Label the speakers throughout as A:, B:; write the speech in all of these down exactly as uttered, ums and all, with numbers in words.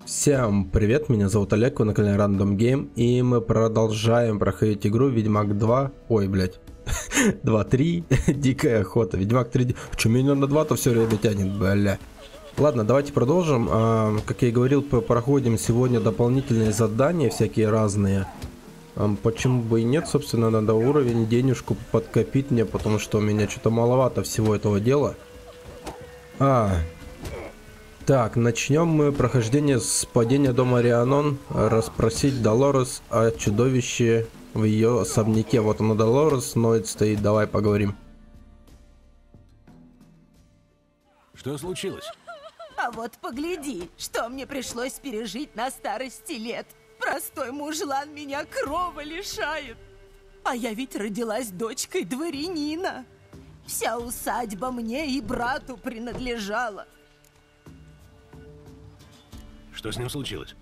A: Всем привет, меня зовут Олег, вы на канале Random Game, и мы продолжаем проходить игру Ведьмак два, ой, блять, два три, Дикая охота, Ведьмак три, что меня на два-то все время тянет, бля. Ладно, давайте продолжим, а, как я и говорил, проходим сегодня дополнительные задания, всякие разные. А, почему бы и нет, собственно, надо уровень, денежку подкопить мне, потому что у меня что-то маловато всего этого дела. А... Так, начнем мы прохождение с падения дома Рианон. Расспросить Долорес о чудовище в ее особняке. Вот оно, Долорес, ноет стоит. Давай поговорим.
B: Что случилось?
C: А вот погляди, что мне пришлось пережить на старости лет. Простой мужлан меня крова лишает. А я ведь родилась дочкой дворянина. Вся усадьба мне и брату принадлежала.
B: Что с ним случилось?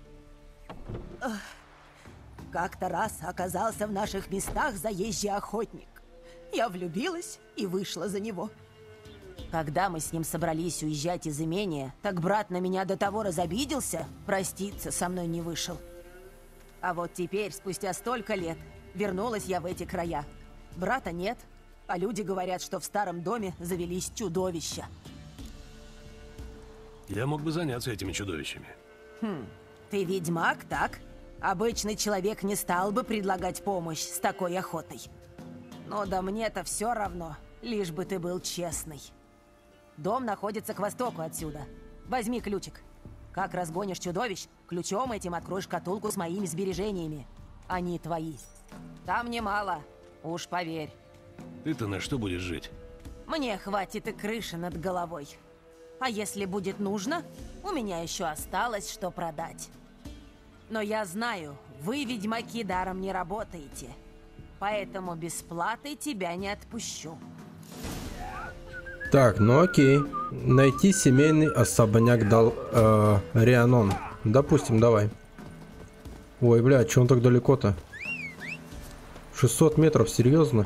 C: Как-то раз оказался в наших местах заезжий охотник. Я влюбилась и вышла за него. Когда мы с ним собрались уезжать из имения, так брат на меня до того разобиделся, проститься со мной не вышел. А вот теперь, спустя столько лет, вернулась я в эти края. Брата нет, а люди говорят, что в старом доме завелись чудовища.
B: Я мог бы заняться этими чудовищами.
C: Хм, ты ведьмак, так? Обычный человек не стал бы предлагать помощь с такой охотой. Но да мне-то все равно, лишь бы ты был честный. Дом находится к востоку отсюда. Возьми ключик. Как разгонишь чудовищ, ключом этим откроешь шкатулку с моими сбережениями. Они твои. Там немало, уж поверь.
B: Ты-то на что будешь жить?
C: Мне хватит и крыши над головой. А если будет нужно, у меня еще осталось что продать. Но я знаю, вы, ведьмаки, даром не работаете. Поэтому без платы тебя не отпущу.
A: Так, ну окей. Найти семейный особняк Дал... Э, Рианон. Допустим, давай. Ой, бля, че он так далеко-то? шестьсот метров, серьезно?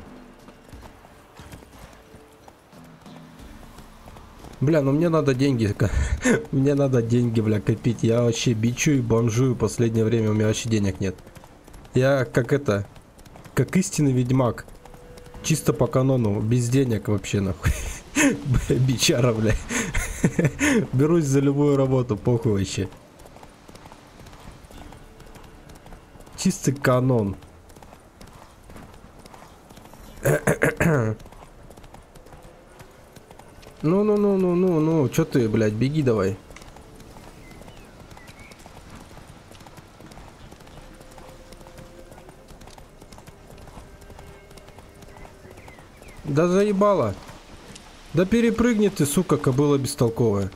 A: Бля, ну мне надо деньги. Мне надо деньги, бля, копить. Я вообще бичу и бомжую в последнее время. У меня вообще денег нет. Я как это... Как истинный ведьмак. Чисто по канону. Без денег вообще, нахуй. Бичара, бля. Берусь за любую работу. Похуй вообще. Чистый канон. Ну-ну-ну-ну-ну-ну, чё ты, блядь, беги давай. Да заебала. Да перепрыгни ты, сука, кобыла бестолковая.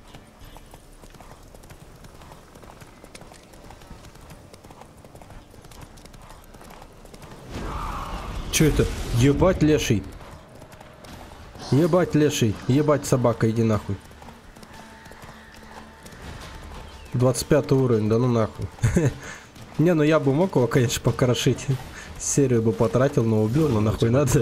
A: Чё это? Ебать, леший. Ебать, леший, ебать, собака, иди нахуй. двадцать пятый уровень, да ну нахуй. Не, ну я бы мог его, конечно, покрошить. Серию бы потратил, но убил, но нахуй надо.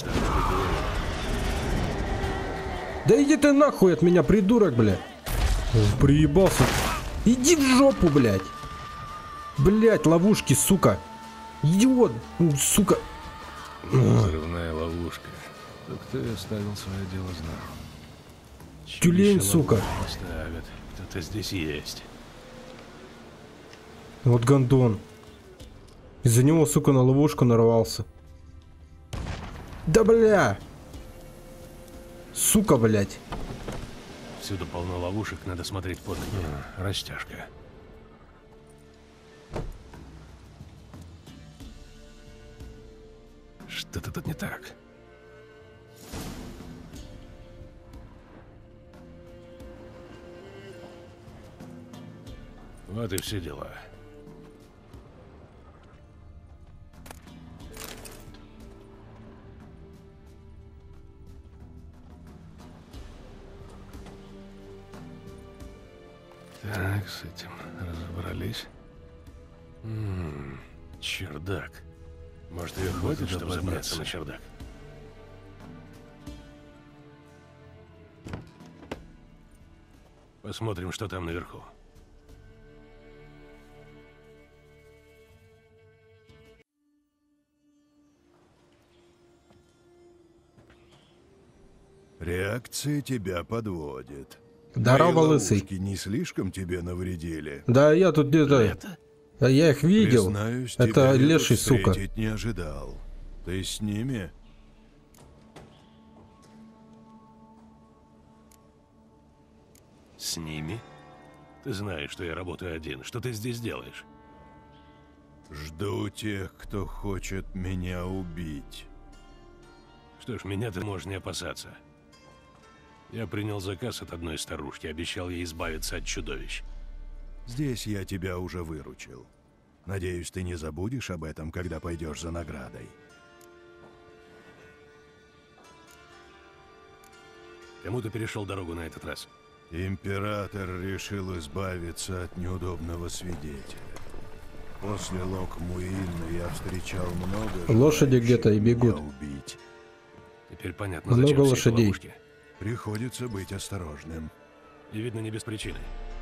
A: Да иди ты нахуй от меня, придурок, бля. Приебался. Иди в жопу, блядь. Блядь, ловушки, сука. Идиот, сука.
B: Взрывная ловушка. Кто оставил свое дело, знал.
A: Тюлень, сука.
B: Оставят. Кто-то здесь есть.
A: Вот гондон. Из-за него, сука, на ловушку нарвался. Да бля. Сука, блядь.
B: Всюду полно ловушек, надо смотреть под ноги. А, растяжка. Что-то тут не так. Вот и все дела. Так, с этим разобрались. М-м, чердак. Может, ее хватит, чтобы забраться на чердак? Посмотрим, что там наверху.
D: Реакция тебя подводит.
A: Здорово,
D: Мои
A: лысый.
D: ловушки не слишком тебе навредили?
A: Да, я тут где-то...
B: Это?
A: Я их видел.
D: Признаюсь,
A: Это
D: тебя я
A: леший,
D: тут
A: сука.
D: встретить не ожидал. Ты с ними?
B: С ними? Ты знаешь, что я работаю один. Что ты здесь делаешь?
D: Жду тех, кто хочет меня убить.
B: Что ж, меня ты можешь не опасаться. Я принял заказ от одной старушки, обещал ей избавиться от чудовищ.
D: Здесь я тебя уже выручил. Надеюсь, ты не забудешь об этом, когда пойдешь за наградой.
B: Кому ты перешел дорогу на этот раз?
D: Император решил избавиться от неудобного свидетеля. После Лок-Муильна я встречал много
A: Лошади где-то и
D: желающих
A: бегут.
D: меня убить.
B: Теперь понятно,
A: Много
B: зачем все эти
A: лошадей.
B: ловушки.
D: Приходится быть осторожным.
B: И видно, не без причины.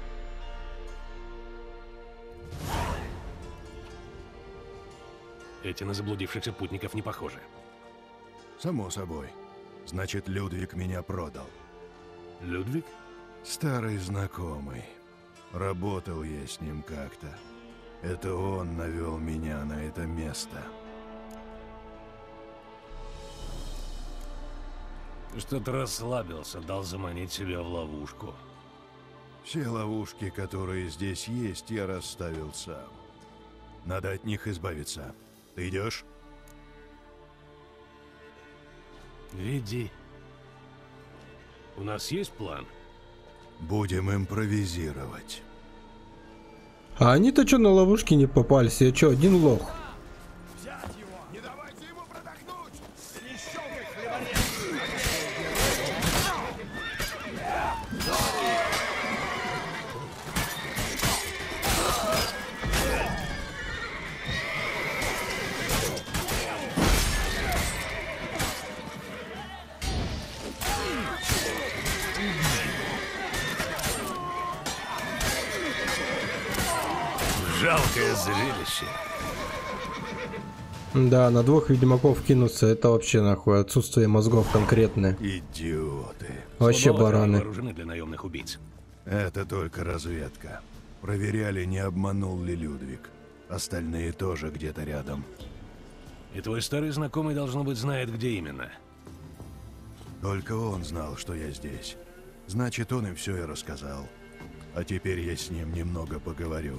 B: Эти на заблудившихся путников не похожи.
D: Само собой. Значит, Людвиг меня продал.
B: Людвиг?
D: Старый знакомый. Работал я с ним как-то. Это он навел меня на это место.
B: Что-то расслабился, дал заманить себя в ловушку.
D: Все ловушки, которые здесь есть, я расставил сам. Надо от них избавиться. Ты идешь?
B: Веди. У нас есть план?
D: Будем импровизировать.
A: А они-то что на ловушки не попались? Я что, один лох?
E: Взять его! Не давайте ему продохнуть!
B: Жалкое зрелище.
A: Да, на двух ведьмаков кинуться, это вообще нахуй отсутствие мозгов конкретное.
D: Идиоты.
A: Вообще
B: Слабовато они
A: бараны.
B: вооружены для наемных убийц.
D: Это только разведка. Проверяли, не обманул ли Людвиг. Остальные тоже где-то рядом.
B: И твой старый знакомый, должно быть, знает, где именно.
D: Только он знал, что я здесь. Значит, он им все и рассказал. А теперь я с ним немного поговорю.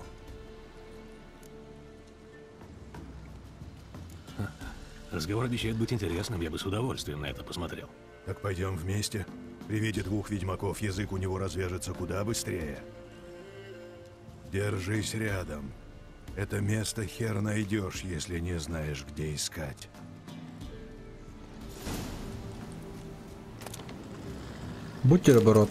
B: Разговор обещает быть интересным, я бы с удовольствием на это посмотрел.
D: Так пойдем вместе. При виде двух ведьмаков язык у него развяжется куда быстрее. Держись рядом. Это место хер найдешь, если не знаешь, где искать.
A: Бутерброд.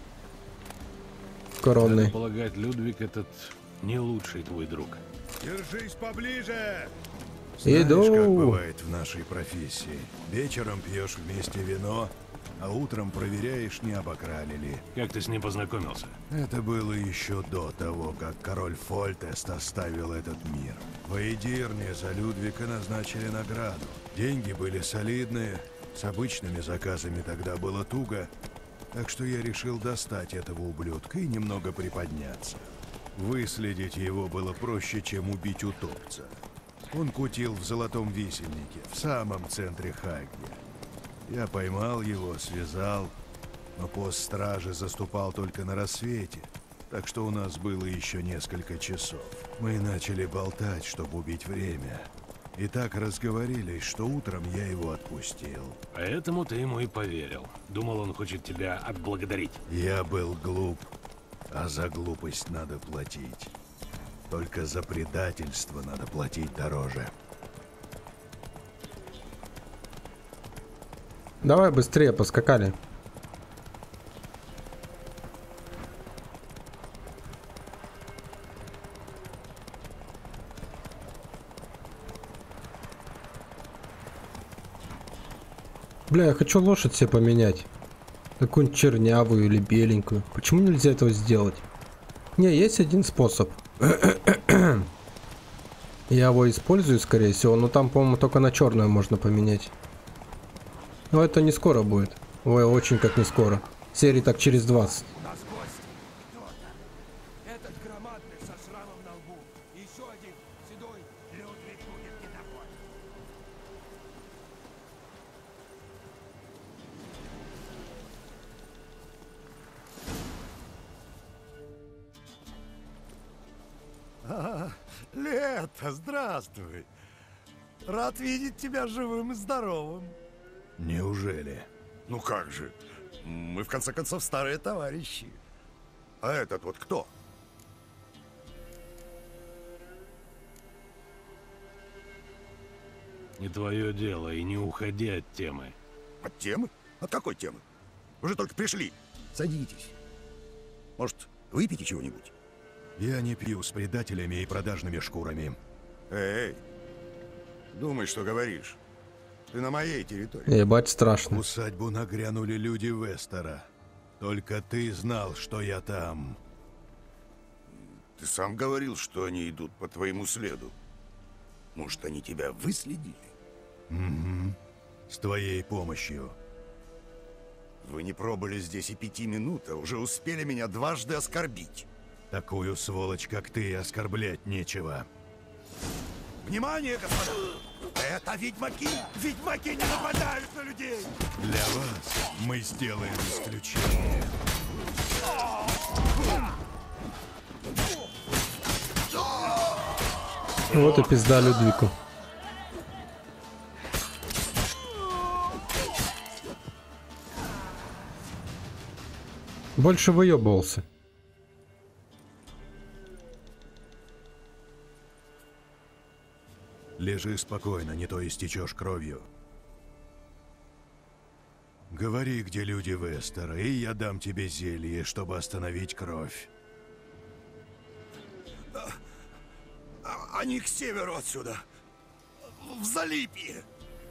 B: Надо
A: Коронный.
B: полагать, Людвиг этот не лучший твой друг.
D: Держись поближе!
A: Иду.
D: Знаешь, как бывает в нашей профессии. Вечером пьешь вместе вино, а утром проверяешь, не обокрали ли.
B: Как ты с ним познакомился?
D: Это было еще до того, как король Фольтест оставил этот мир. В Эйдирне за Людвига назначили награду. Деньги были солидные, с обычными заказами тогда было туго, так что я решил достать этого ублюдка и немного приподняться. Выследить его было проще, чем убить утопца. Он кутил в Золотом Висельнике, в самом центре Хагги. Я поймал его, связал, но пост стражи заступал только на рассвете, так что у нас было еще несколько часов. Мы начали болтать, чтобы убить время. И так разговорились, что утром я его отпустил.
B: Поэтому ты ему и поверил. Думал, он хочет тебя отблагодарить.
D: Я был глуп, а за глупость надо платить. Только за предательство надо платить дороже.
A: Давай быстрее, поскакали. Бля, я хочу лошадь себе поменять. Какую-нибудь чернявую или беленькую. Почему нельзя этого сделать? Не, есть один способ. Я его использую, скорее всего, но там, по-моему, только на черную можно поменять. Но это не скоро будет. Ой, очень как не скоро. Серии так через двадцать.
E: Нас гость. Кто-то. Этот громадный со шрамом на лбу. И еще один седой. Людвиг будет недоволен.
F: А, Лето, здравствуй. Рад видеть тебя живым и здоровым.
D: Неужели?
F: Ну как же, мы в конце концов старые товарищи. А этот вот кто?
B: Не твое дело, и не уходи от темы.
F: От темы? От какой темы? Вы же только пришли. Садитесь. Может, выпейте чего-нибудь?
D: Я не пью с предателями и продажными шкурами.
F: Эй, думай, что говоришь. Ты на моей территории.
A: Ебать,
D: В
A: страшно.
D: усадьбу нагрянули люди Вестера. Только ты знал, что я там.
F: Ты сам говорил, что они идут по твоему следу. Может, они тебя выследили?
D: Угу. С твоей помощью.
F: Вы не пробыли здесь и пяти минут, а уже успели меня дважды оскорбить.
D: Такую сволочь, как ты, оскорблять нечего.
F: Внимание, господа! Это ведьмаки! Ведьмаки не нападают на людей!
D: Для вас мы сделаем исключение.
A: Вот и пизда Людвику. Больше выебывался.
D: Лежи спокойно, не то истечешь кровью. Говори, где люди Вестера, и я дам тебе зелье, чтобы остановить кровь.
F: А- Они к северу отсюда. В Залипье.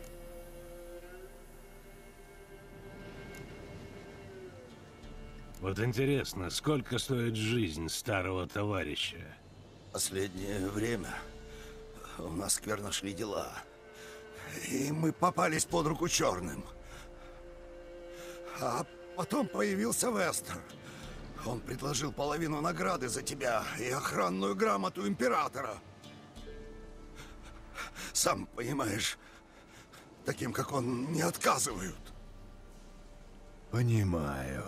B: Вот интересно, сколько стоит жизнь старого товарища?
F: Последнее время у нас скверно шли дела. И мы попались под руку черным. А потом появился Вестер. Он предложил половину награды за тебя и охранную грамоту императора. Сам понимаешь, таким, как он, не отказывают.
D: Понимаю.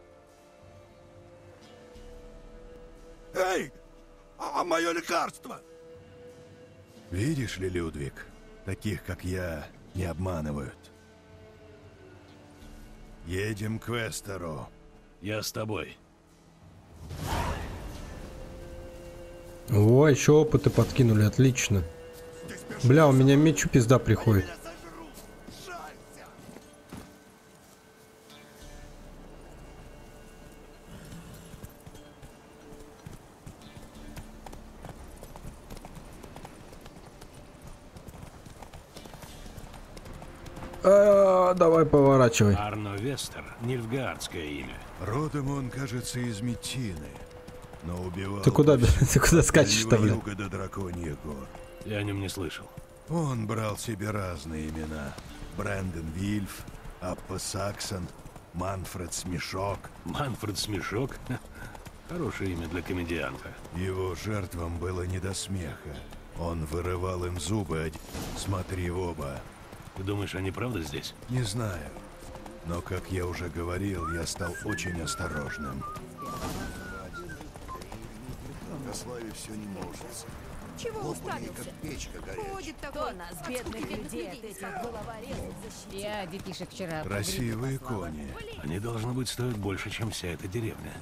F: Эй, а мое лекарство?
D: Видишь ли, Людвиг, таких, как я, не обманывают. Едем к Вестеру.
B: Я с тобой.
A: О, еще опыты подкинули, отлично. Бля, у меня мечу пизда приходит. А, давай поворачивай.
B: Арно Вестер — нильфгаардское имя.
D: Родом он, кажется, из Метины, но убивал...
A: Ты куда,
D: повсюду,
A: ты куда
D: от
A: скачешь-то,
D: Дальнего
A: бля?
D: юга до Драконьих гор.
B: Я о нем не слышал.
D: Он брал себе разные имена. Брэндон Вильф, Аппа Саксон, Манфред Смешок.
B: Манфред Смешок? Ха, хорошее имя для комедианта.
D: Его жертвам было не до смеха. Он вырывал им зубы. од- Смотри в оба.
B: Ты думаешь, они правда здесь?
D: Не знаю. Но, как я уже говорил, я стал очень осторожным.
F: На славе все не может.
G: Чего уставился?
F: Печка горячая.
G: Ходит
C: Кто
G: такой.
C: нас,
G: от
C: бедных
G: скуки
C: людей, от этих головорезов защитил?
G: Я детишек вчера.
D: Красивые кони.
B: Они, должно быть, стоят больше, чем вся эта деревня.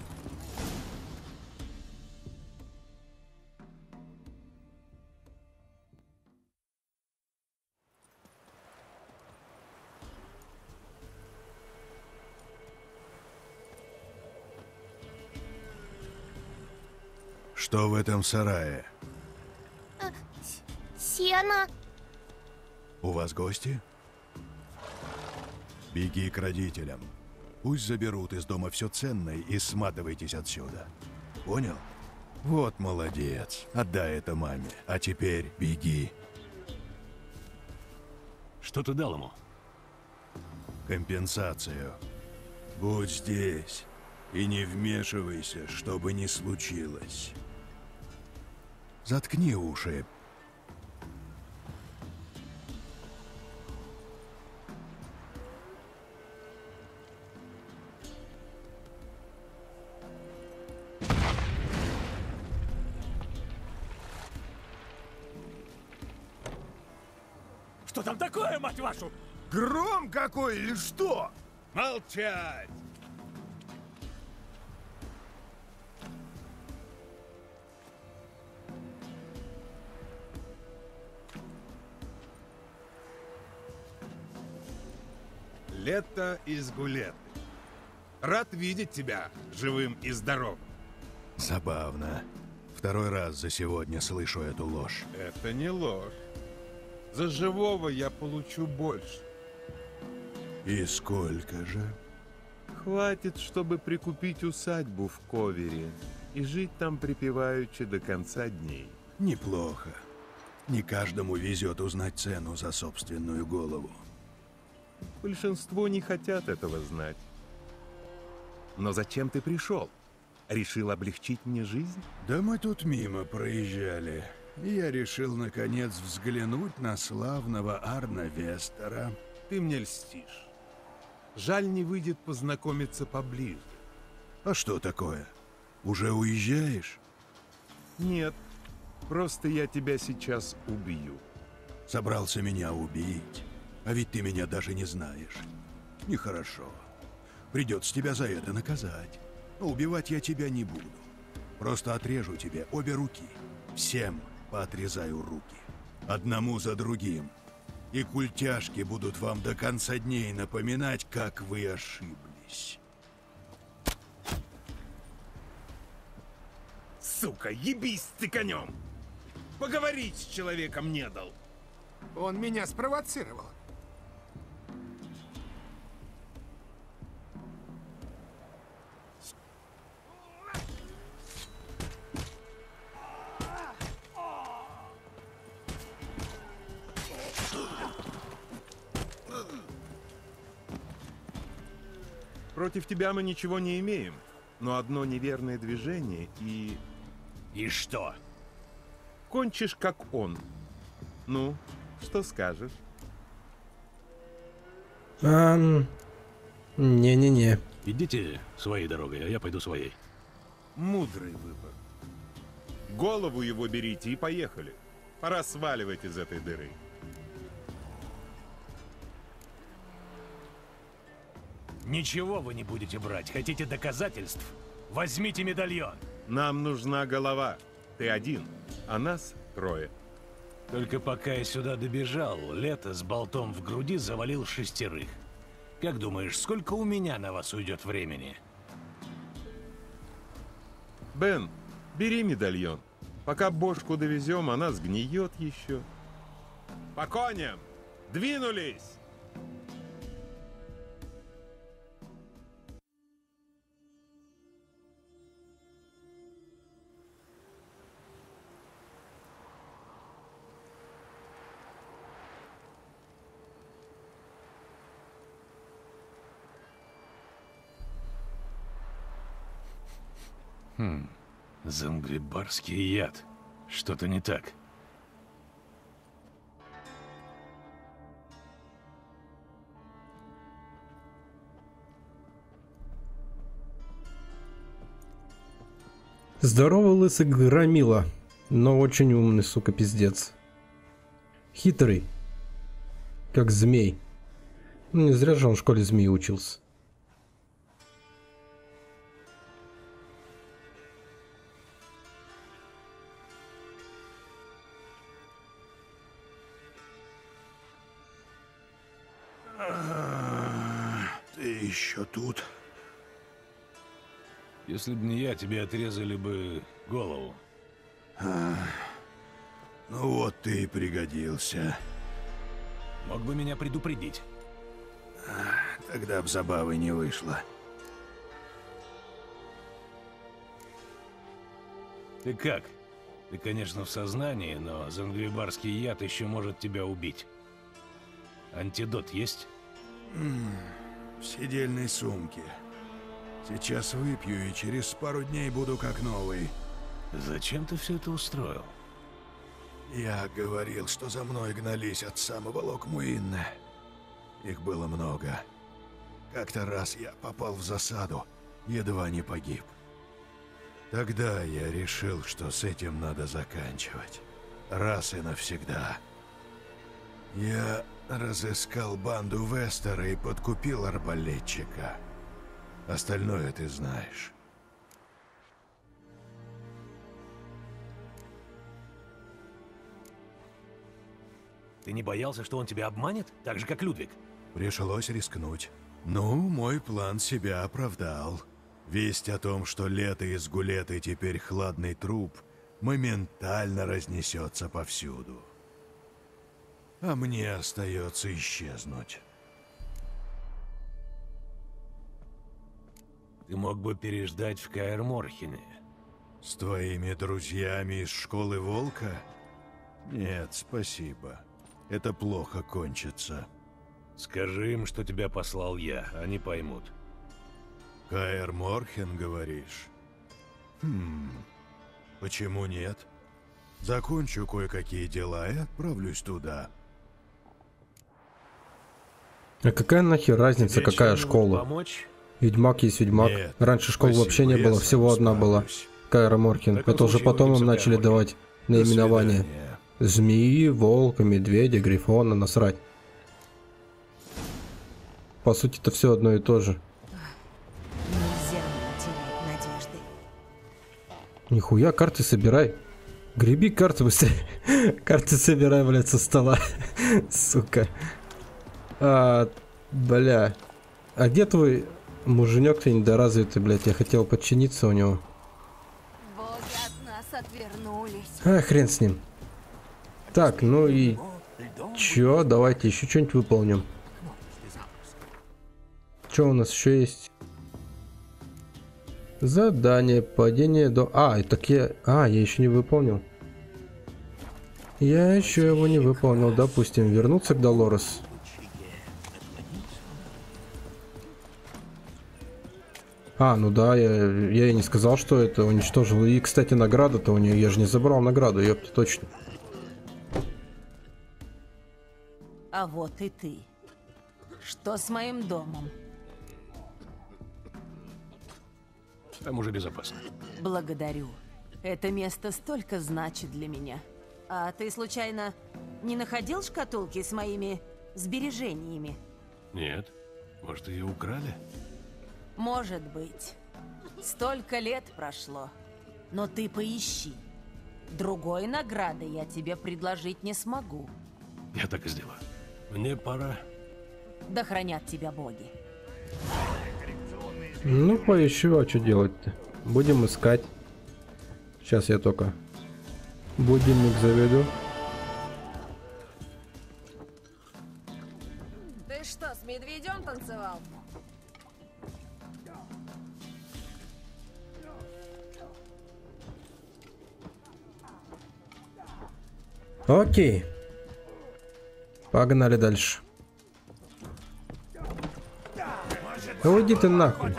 D: Что в этом сарае?
H: Сено.
D: У вас гости? Беги к родителям. Пусть заберут из дома все ценное и сматывайтесь отсюда. Понял? Вот молодец. Отдай это маме. А теперь беги.
B: Что ты дал ему?
D: Компенсацию. Будь здесь и не вмешивайся, что бы ни случилось. Заткни уши.
E: Что там такое, мать вашу?
D: Гром какой или что?
E: Молчать!
H: Лето из Гулеты. Рад видеть тебя живым и здоровым.
D: Забавно. Второй раз за сегодня слышу эту ложь.
H: Это не ложь. За живого я получу больше.
D: И сколько же?
H: Хватит, чтобы прикупить усадьбу в Ковере и жить там припеваючи до конца дней.
D: Неплохо. Не каждому везет узнать цену за собственную голову.
H: Большинство не хотят этого знать. Но зачем ты пришел? Решил облегчить мне жизнь?
D: Да мы тут мимо проезжали. И я решил, наконец, взглянуть на славного Арна Вестера.
H: Ты мне льстишь. Жаль, не выйдет познакомиться поближе.
D: А что такое? Уже уезжаешь?
H: Нет, просто я тебя сейчас убью.
D: Собрался меня убить. А ведь ты меня даже не знаешь. Нехорошо. Придется тебя за это наказать. Но убивать я тебя не буду. Просто отрежу тебе обе руки. Всем поотрезаю руки. Одному за другим. И культяшки будут вам до конца дней напоминать, как вы ошиблись.
H: Сука, ебись ты конем! Поговорить с человеком не дал.
E: Он меня спровоцировал.
H: Против тебя мы ничего не имеем, но одно неверное движение и...
B: И что?
H: Кончишь, как он. Ну, что скажешь?
A: Ам, Не-не-не.
B: Идите своей дорогой, а я пойду своей.
H: Мудрый выбор. Голову его берите и поехали. Пора сваливать из этой дыры.
B: Ничего вы не будете брать. Хотите доказательств? Возьмите медальон.
H: Нам нужна голова. Ты один, а нас трое.
B: Только пока я сюда добежал, Лето с болтом в груди завалил шестерых. Как думаешь, сколько у меня на вас уйдет времени?
H: Бен, бери медальон. Пока бошку довезем, она сгниет еще. По коням! Двинулись!
B: Хм, зангрибарский яд. Что-то не так.
A: Здорово, лысый громила. Но очень умный, сука, пиздец. Хитрый. Как змей. Ну, не зря же он в школе змеи учился.
D: Ты еще тут?
B: Если бы не я, тебе отрезали бы голову.
D: А, ну вот ты и пригодился.
B: Мог бы меня предупредить.
D: А, тогда б забавы не вышло.
B: Ты как? Ты, конечно, в сознании, но зангрибарский яд еще может тебя убить. Антидот есть?
D: В сидельной сумке. Сейчас выпью и через пару дней буду как новый.
B: Зачем ты все это устроил?
D: Я говорил, что за мной гнались от самого Локмуинна. Их было много. Как-то раз я попал в засаду, едва не погиб. Тогда я решил, что с этим надо заканчивать. Раз и навсегда. Я разыскал банду Вестера и подкупил арбалетчика. Остальное ты знаешь.
B: Ты не боялся, что он тебя обманет? Так же, как Людвиг?
D: Пришлось рискнуть. Ну, мой план себя оправдал. Весть о том, что Лето из Гулеты теперь хладный труп, моментально разнесется повсюду. А мне остается исчезнуть.
B: Ты мог бы переждать в Каэр-Морхене.
D: С твоими друзьями из школы Волка? Нет, спасибо. Это плохо кончится.
B: Скажи им, что тебя послал я, они поймут.
D: Каэр-Морхен, говоришь? Хм, почему нет? Закончу кое-какие дела и отправлюсь туда.
A: А какая нахер разница,
B: Тебе
A: какая
B: чем-нибудь
A: школа?
B: Помочь?
A: Ведьмак есть ведьмак.
D: Нет,
A: Раньше школ
D: спасибо,
A: вообще не
D: я
A: было,
D: сам
A: всего одна была.
D: справлюсь.
A: Каэр-Морхен.
B: В таком
A: Это уже
B: случае
A: потом им
B: увидимся,
A: начали
B: Каэр-Морхен.
A: давать
D: До
A: наименования.
D: свидания.
A: Змеи, волка, медведя, грифона, насрать. По сути, это все одно и то же.
C: Нельзя терять надежды.
A: Нихуя, карты собирай. Греби карты быстрее. Карты собирай, блядь, со стола. Сука. А, бля. А где твой муженек-то недоразвитый, блядь? Я хотел подчиниться у него.
G: Боги от нас отвернулись.
A: А, хрен с ним. Так, ну и... Чё? Давайте еще что-нибудь выполним. Что у нас еще есть? Задание, падение до... А, так я... А, я еще не выполнил. Я еще его не выполнил. Допустим, вернуться к Долорес. А, ну да, я, я и не сказал, что это уничтожил. И, кстати, награда-то у нее... Я же не забрал награду, ёпта, точно.
C: А вот и ты. Что с моим домом?
B: Там уже безопасно.
C: Благодарю. Это место столько значит для меня. А ты, случайно, не находил шкатулки с моими сбережениями?
B: Нет. Может, ее украли?
C: Может быть. Столько лет прошло. Но ты поищи. Другой награды я тебе предложить не смогу.
B: Я так и сделаю. Мне пора.
C: Да хранят тебя боги.
A: Ну, поищу, а что делать-то? Будем искать. Сейчас я только будильник заведу.
G: Ты что, с медведем танцевал?
A: Окей. Погнали дальше. Да уйди ты нахуй.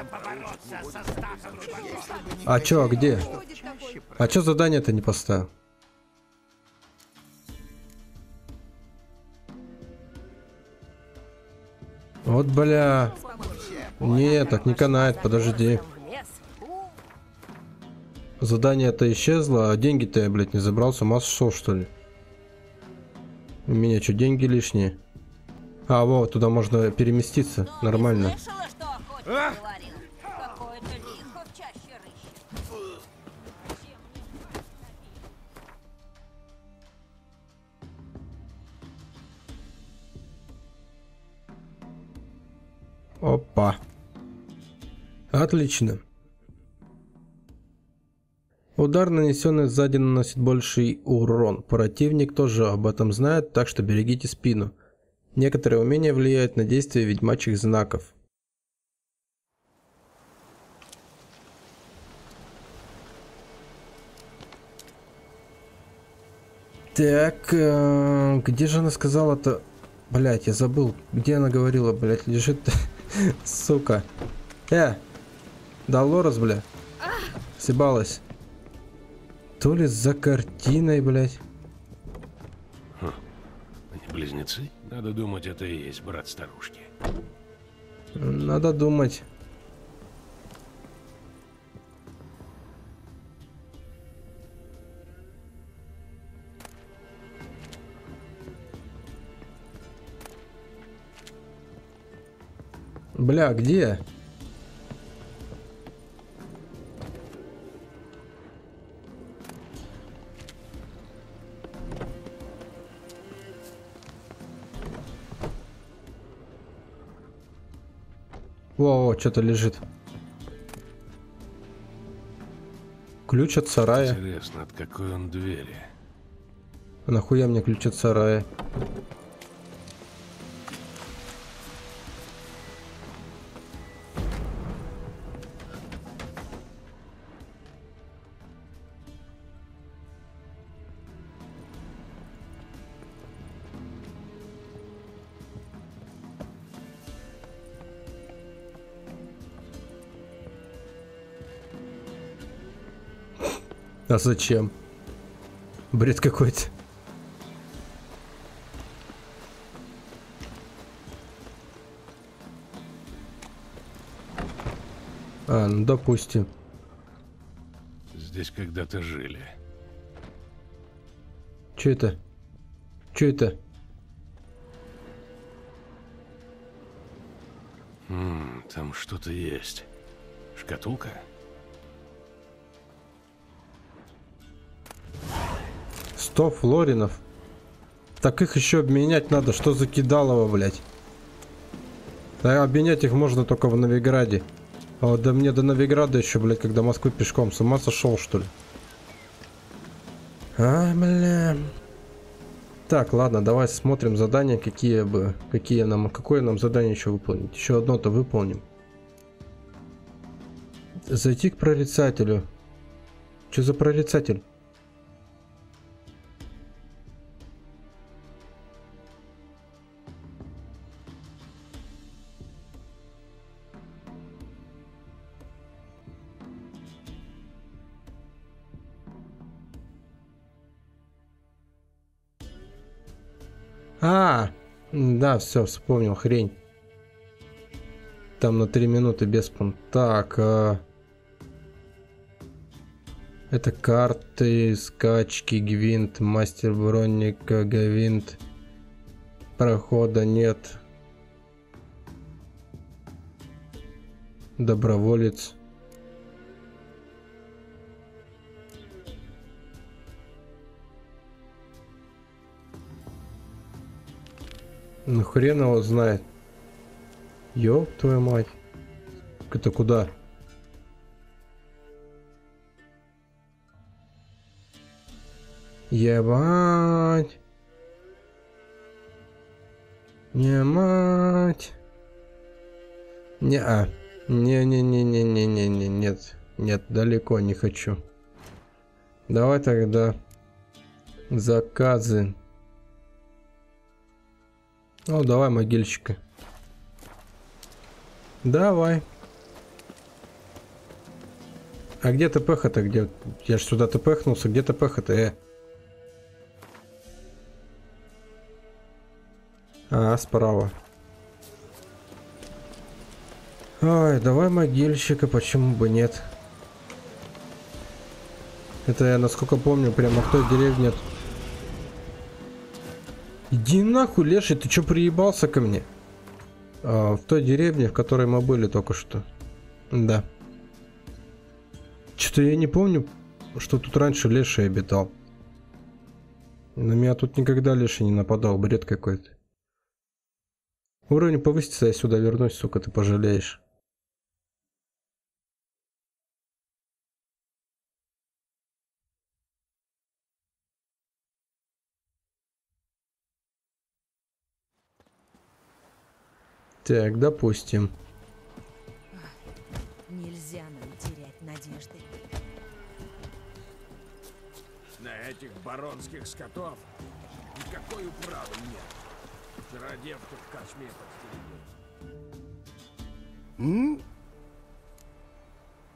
A: А чё, а где? А чё задание-то не поставил? Вот, бля. Не, так не канает, подожди. Задание-то исчезло, а деньги-то я, блядь, не забрал. С ума сошел, что ли? У меня что, деньги лишние? А, вот, туда можно переместиться. Нормально.
G: Слышала, что охотник говорил? Какое-то лихо в чаще рыщет.
A: Опа. Отлично. Удар, нанесенный сзади, наносит больший урон. Противник тоже об этом знает, так что берегите спину. Некоторые умения влияют на действие ведьмачьих знаков. Так, э, где же она сказала-то? Блять, я забыл. Где она говорила, блять, лежит, сука. Э, Долорес, бля. Съебалась. То ли за картиной, блядь.
B: Хм. Они близнецы? Надо думать, это и есть брат старушки.
A: Надо думать. Бля, где? Во, что-то лежит. Ключ от сарая.
B: Интересно, от какой он двери?
A: А нахуя мне ключ от сарая? А зачем? Бред какой-то. А, ну допустим.
B: Здесь когда-то жили.
A: Че это? Че это?
B: М, там что-то есть. Шкатулка?
A: сто флоринов. Так их еще обменять надо. Что за кидалово, блядь? Да, обменять их можно только в Новиграде. А вот до мне до Новиграда еще, блядь, когда Москвы пешком. С ума сошел, что ли? А, бля. Так, ладно, давай смотрим задания, какие бы, какие нам, какое нам задание еще выполнить. Еще одно-то выполним. Зайти к прорицателю. Что за прорицатель? А, да, все, вспомнил, хрень. Там на три минуты без пун. Так, а... это карты, скачки, гвинт, мастер бронника, гвинт. Прохода нет. Доброволец. Ну хрен его знает. Ёб твою мать. Это куда? Ебать. Не мать. Не а. Не-не-не-не-не-не-не. Нет. Нет, далеко не хочу. Давай тогда заказы. Ну, давай могильщика. Давай. А где ТПХ-то? Где? Я ж сюда ТПХнулся. Где ТПХ-то? Э. А, справа. Ой, давай могильщика. Почему бы нет? Это я, насколько помню, прямо в той деревне... Иди нахуй, леший, ты чё приебался ко мне? А, в той деревне, в которой мы были только что. Да. Что-то я не помню, что тут раньше леший обитал. На меня тут никогда леший не нападал, бред какой-то. Уровень повысится, я сюда вернусь, сука, ты пожалеешь. Так, допустим.
I: Нельзя нам терять надежды.
E: На этих баронских скотов никакой управы нет. Вчера девку в корчме подстерегли.
F: М?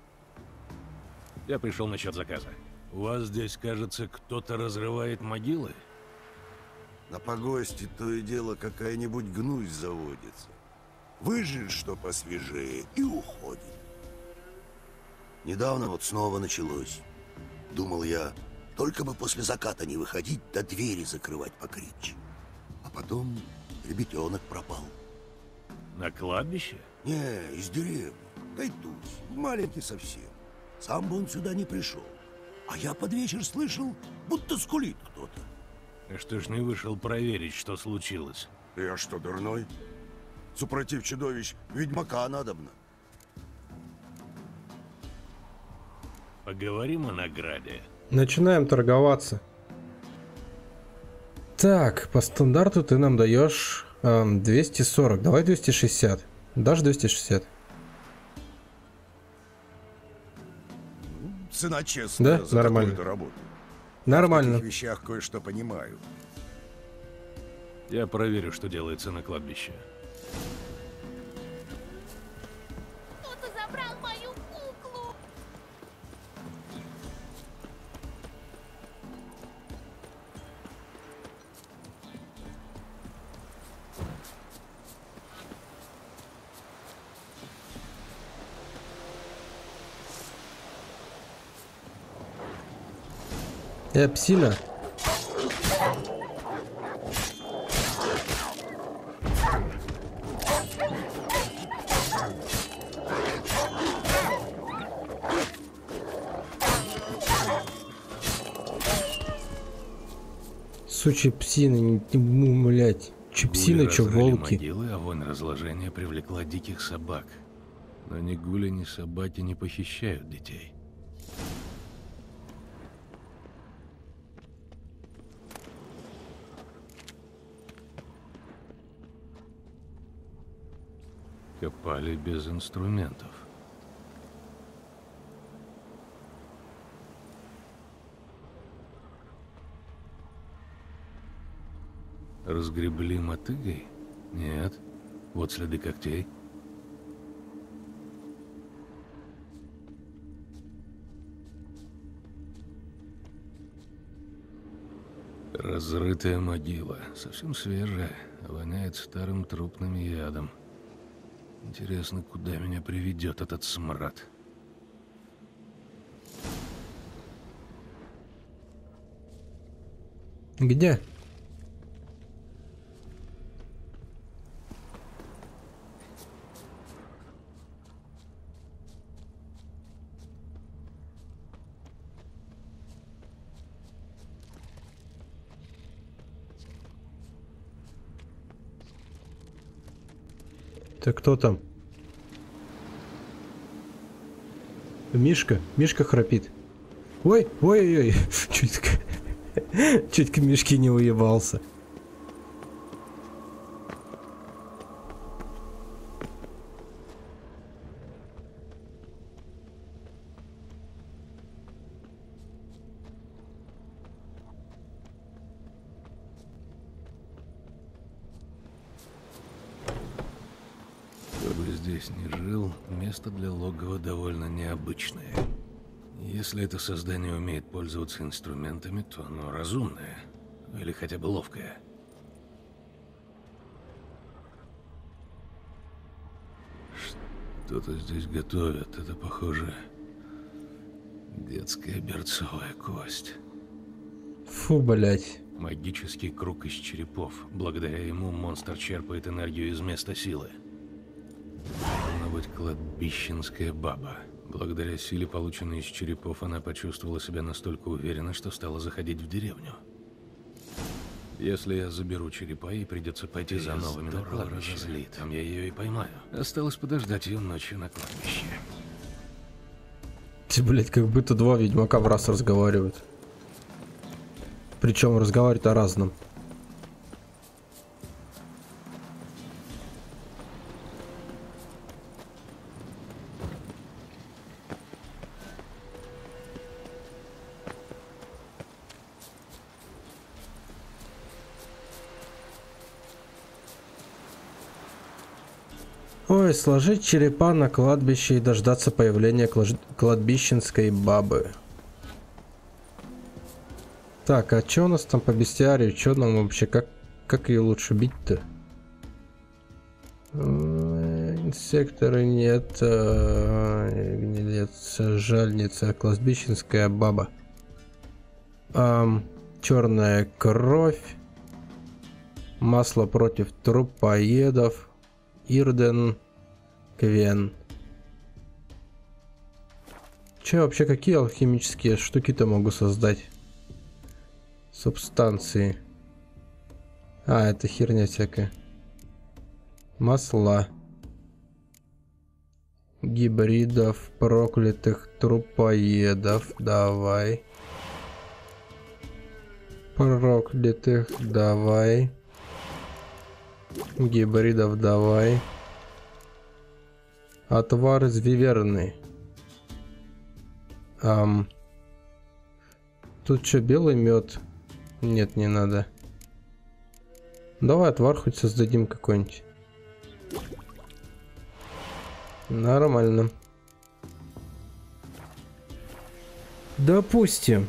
B: Я пришел насчет заказа. У вас здесь, кажется, кто-то разрывает могилы?
F: На погосте то и дело какая-нибудь гнусь заводится. Выжжет что посвежее и уходит. Недавно вот снова началось. Думал я, только бы после заката не выходить, до двери закрывать покрепче. А потом ребятенок пропал.
B: На кладбище?
F: Не, из деревни. Гайтусь, маленький совсем. Сам бы он сюда не пришел. А я под вечер слышал, будто скулит кто-то.
B: А что ж не вышел проверить, что случилось?
F: Я что, дурной? Супротив чудовищ ведьмака надобно.
B: Поговорим о награде.
A: Начинаем торговаться. Так, по стандарту ты нам даешь эм, двести сорок. Давай двести шестьдесят. Дашь двести шестьдесят?
D: Цена честная.
A: Да?
D: За
A: Нормально.
D: такую-то работу.
A: Нормально.
D: В таких вещах кое-что понимаю.
B: Я проверю, что делается на кладбище.
G: Кто-то забрал мою куклу!
A: Э, псина. Сучьи псины, не, не блять. Че псины,
B: Гули
A: че
B: разрыли
A: волки.
B: могилы, а вонь разложения привлекла диких собак. Но ни гули, ни собаки не похищают детей. Копали без инструментов. Разгребли мотыгой? Нет. Вот следы когтей. Разрытая могила. Совсем свежая. Воняет старым трупным ядом. Интересно, куда меня приведет этот смрад?
A: Где? Ты кто там? Мишка? Мишка храпит. Ой, ой-ой-ой. Чуть к... Чуть к Мишке не уебался.
B: Кто бы здесь ни жил, место для логова довольно необычное. Если это создание умеет пользоваться инструментами, то оно разумное. Или хотя бы ловкое. Что-то здесь готовят. Это, похоже, детская берцовая кость.
A: Фу, блять.
B: Магический круг из черепов. Благодаря ему монстр черпает энергию из места силы. Должна быть кладбищенская баба. Благодаря силе, полученной из черепов, она почувствовала себя настолько уверенно, что стала заходить в деревню. Если я заберу черепа, ей придется пойти за новыми на кладбище. Там я ее и поймаю. Осталось подождать ее ночью на кладбище.
A: Ты, блять, как будто два ведьмака в раз разговаривают. Причем разговаривают о разном. Ой, сложить черепа на кладбище и дождаться появления клаж- кладбищенской бабы. Так, а что у нас там по бестиарию? Что нам вообще? Как, как ее лучше бить-то? Инсекторы нет. Гнилец, жальница, кладбищенская баба. Ам, черная кровь. Масло против трупоедов. Ирден. Квен. Че вообще, какие алхимические штуки-то могу создать? Субстанции. А, это херня всякая. Масла. Гибридов, проклятых трупоедов. Давай. Проклятых, давай. Гибридов, давай. Отвар из виверны. Ам. Тут что, белый мед? Нет, не надо. Давай отвар хоть создадим какой-нибудь. Нормально. Допустим.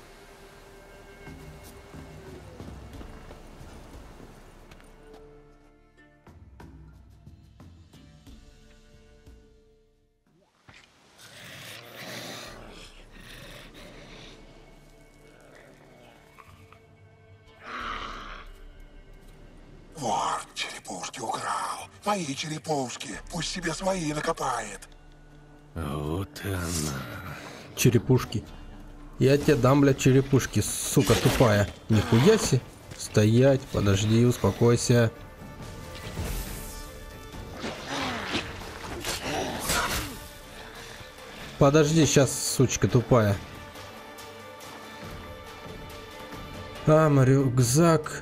J: Вор черепушки украл. Мои черепушки. Пусть себе свои накопает.
B: Вот она.
A: Черепушки. Я тебе дам, блядь, черепушки, сука тупая. Нихуя себе. Стоять, подожди, успокойся. Подожди, сейчас, сучка тупая. Ам, рюкзак.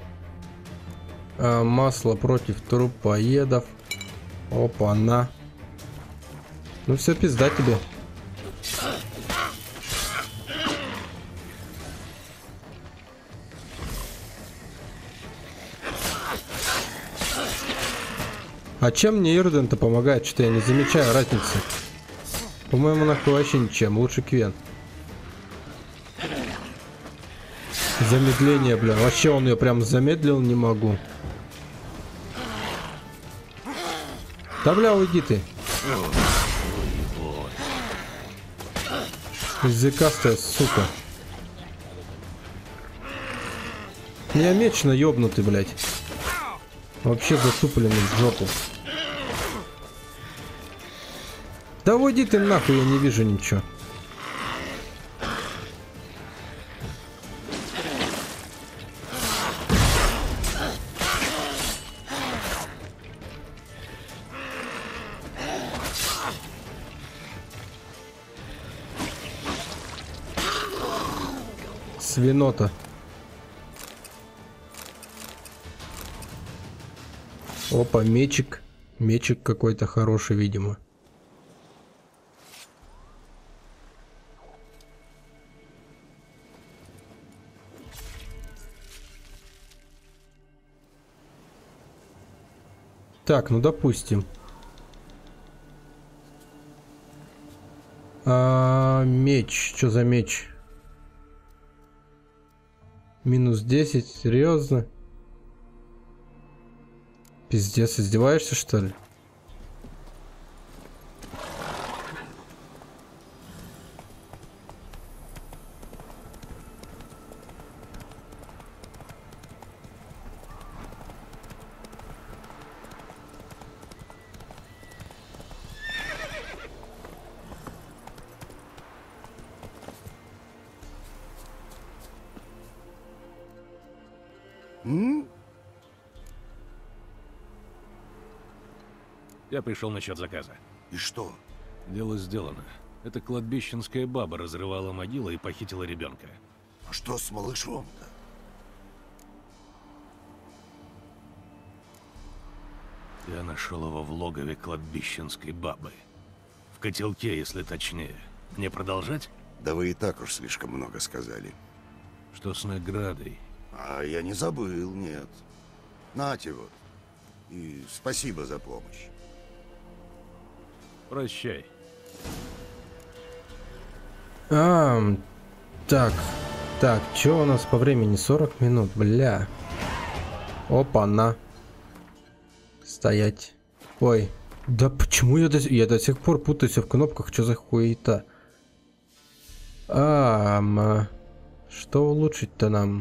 A: А, масло против трупоедов. Опа-на. Ну все, пизда тебе. А чем мне Ирден-то помогает? Что-то я не замечаю разницы. По-моему, нахуй вообще ничем. Лучше Квен. Замедление, бля. Вообще он ее прям замедлил, не могу. Да, бля, уйди ты. Языкастая, сука. Я мечно ёбнутый, блядь. Вообще затупленный в жопу. Да уйди ты нахуй, я не вижу ничего. Свинота. Опа, мечик. Мечик какой-то хороший, видимо. Так, ну допустим. А, меч. Что за меч? Минус десять. Серьезно? Пиздец, издеваешься, что ли?
F: М?
B: Я пришел насчет заказа.
F: И что?
B: Дело сделано. Эта кладбищенская баба разрывала могилы и похитила ребенка.
F: А что с малышом-то?
B: Я нашел его в логове кладбищенской бабы. В котелке, если точнее. Мне продолжать?
F: Да вы и так уж слишком много сказали.
B: Что с наградой?
F: А я не забыл, нет. Нате вот. И спасибо за помощь.
B: Прощай.
A: А, так, так, что у нас по времени? сорок минут, бля. Опа-на. Стоять. Ой, да почему я до, я до сих пор путаюсь в кнопках, что за хуета? А, м, что улучшить-то нам?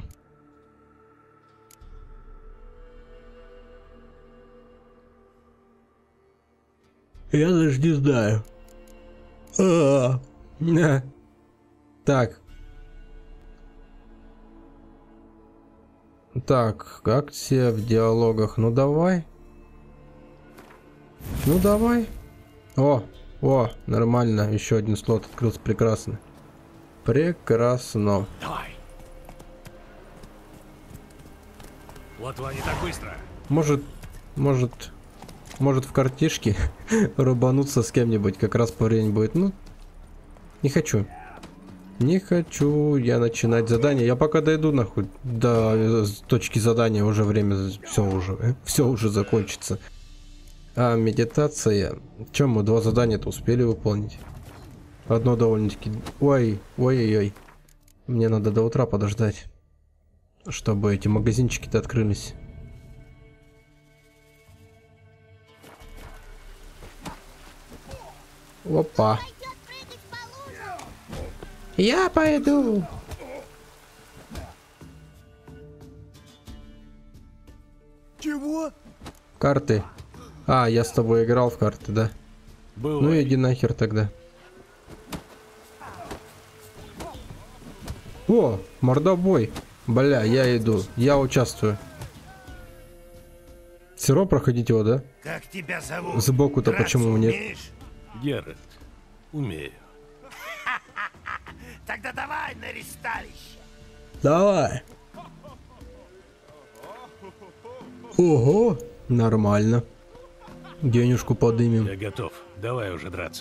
A: Я даже не знаю. А, -а. Так. Так, акция в диалогах. Ну давай. Ну давай. О, о, нормально. Еще один слот открылся. Прекрасно. Прекрасно.
B: Давай. Вот вы не так быстро.
A: Может, может, может в картишке рубануться с кем-нибудь. Как раз по времени будет. Ну, не хочу. Не хочу я начинать задание. Я пока дойду нахуй до точки задания, уже время, все уже, все уже закончится. А медитация. Чем мы два задания-то успели выполнить? Одно довольно-таки... Ой, ой-ой-ой. Мне надо до утра подождать, чтобы эти магазинчики-то открылись. Опа. Я пойду.
E: Чего?
A: Карты. А, я с тобой играл в карты, да?
B: Бывает.
A: Ну иди нахер тогда. О, мордобой. Бля, я иду. Я участвую. Все равно проходить его, да?
F: Как тебя зовут?
A: Сбоку-то почему нет?
B: Геральт. Умею.
F: Тогда давай на ристалище.
A: Давай. Ого, нормально. Денежку подымем.
B: Я готов. Давай уже драться.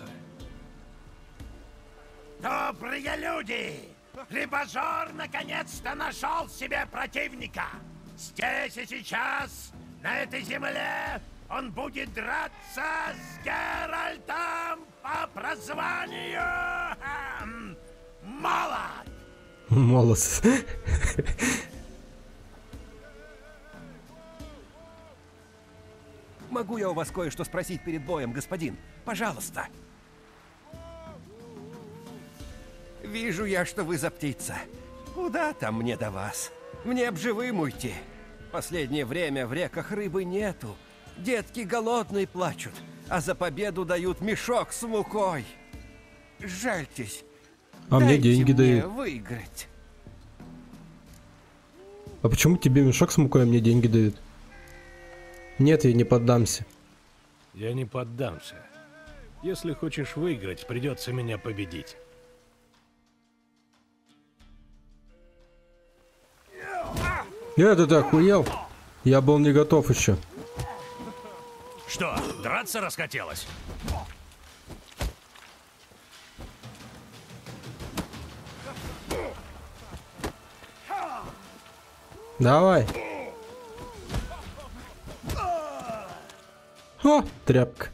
F: Добрые люди! Рыбожор наконец-то нашел себе противника. Здесь и сейчас, на этой земле, он будет драться с Геральтом по прозванию эм, Молот.
A: Молос.
E: Могу я у вас кое-что спросить перед боем, господин? Пожалуйста. Вижу я, что вы за птица. Куда там мне до вас? Мне б живым уйти. Последнее время в реках рыбы нету. Детки голодные плачут, а за победу дают мешок с мукой. Жальтесь.
A: А мне
E: Дайте
A: деньги
E: мне
A: дают.
E: выиграть.
A: А почему тебе мешок с мукой, а мне деньги дают? Нет, я не поддамся.
B: Я не поддамся. Если хочешь выиграть, придется меня победить.
A: Я это ты охуел? Я был не готов еще.
B: Что, драться расхотелось?
A: Давай. О, тряпка.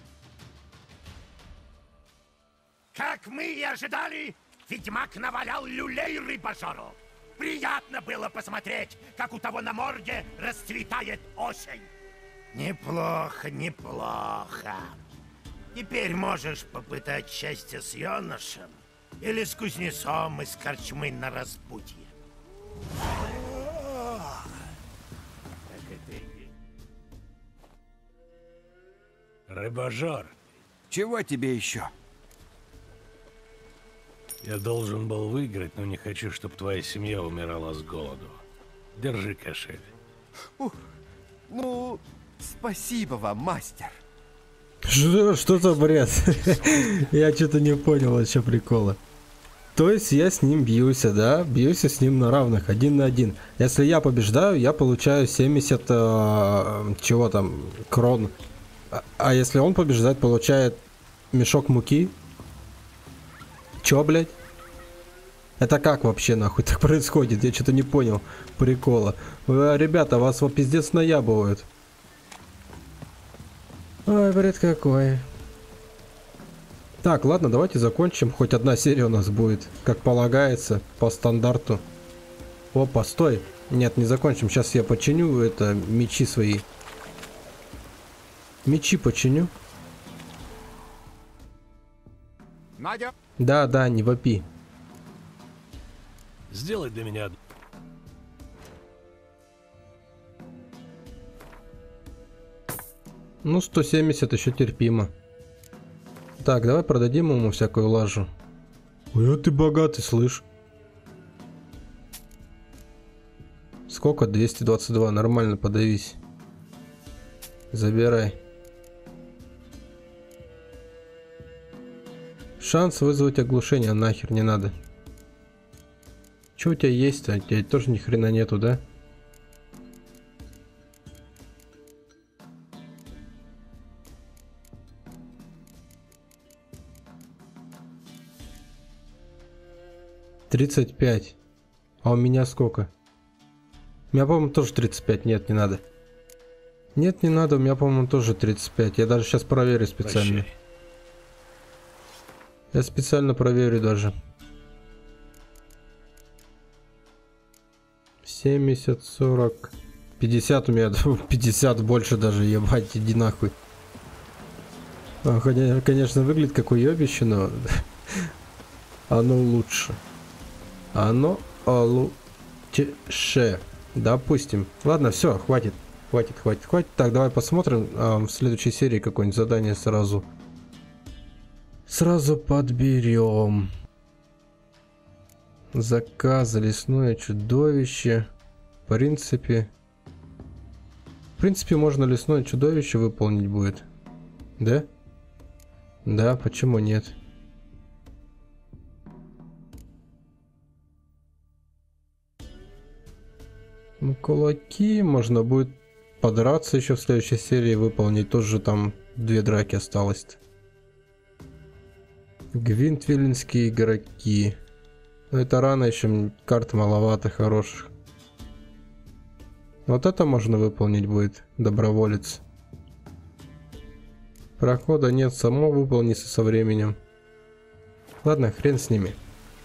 F: Как мы и ожидали, ведьмак навалял люлей рыбожору. Приятно было посмотреть, как у того на морде расцветает осень. Неплохо, неплохо. Теперь можешь попытать счастье с юношем или с кузнецом из корчмы на распутье.
B: Рыбожор.
E: Чего тебе еще?
B: Я должен был выиграть, но не хочу, чтобы твоя семья умирала с голоду. Держи кошель.
E: Ух, ну, спасибо вам, мастер.
A: Что, что за бред? Я что-то не понял вообще прикола. То есть я с ним бьюсь, да? Бьюсь с ним на равных, один на один. Если я побеждаю, я получаю семьдесят э, чего там, крон. А, а если он побеждает, получает мешок муки. Чё, блядь? Это как вообще нахуй так происходит? Я что-то не понял прикола. Вы, ребята, вас вот пиздец наябывают. Ой, бред какой. Так, ладно, давайте закончим. Хоть одна серия у нас будет, как полагается, по стандарту. Опа, стой. Нет, не закончим. Сейчас я починю это, мечи свои. Мечи починю.
F: Надя.
A: Да, да, не вопи.
B: Сделай для меня...
A: Ну, сто семьдесят еще терпимо. Так, давай продадим ему всякую лажу. Ой, а ты богатый, слышь. Сколько? двести двадцать два. Нормально, подавись. Забирай. Шанс вызвать оглушение нахер не надо. Че у тебя есть-то? У тебя тоже ни хрена нету, да? тридцать пять. А у меня сколько? У меня, по-моему, тоже тридцать пять. Нет, не надо. Нет, не надо. У меня, по-моему, тоже тридцать пять. Я даже сейчас проверю специально.
B: Прощай.
A: Я специально проверю даже. семьдесят, сорок, пятьдесят у меня. пятьдесят больше даже, ебать, иди нахуй. А, конечно, выглядит как уебище, но оно лучше. Оно лучше. Допустим. Ладно, все, хватит. Хватит, хватит, хватит. Так, давай посмотрим а, в следующей серии какое-нибудь задание сразу. Сразу подберем. Заказ лесное чудовище. В принципе. В принципе, можно лесное чудовище выполнить будет. Да? Да, почему нет? Ну, кулаки можно будет подраться еще в следующей серии, выполнить. Тоже там две драки осталось-то. Гвинтвиллинские игроки. Но это рано, еще карт маловато хороших. Вот это можно выполнить будет, доброволец. Прохода нет, само выполнится со временем. Ладно, хрен с ними.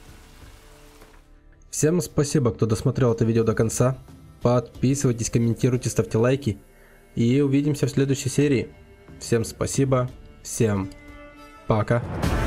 A: Всем спасибо, кто досмотрел это видео до конца. Подписывайтесь, комментируйте, ставьте лайки. И увидимся в следующей серии. Всем спасибо, всем пока.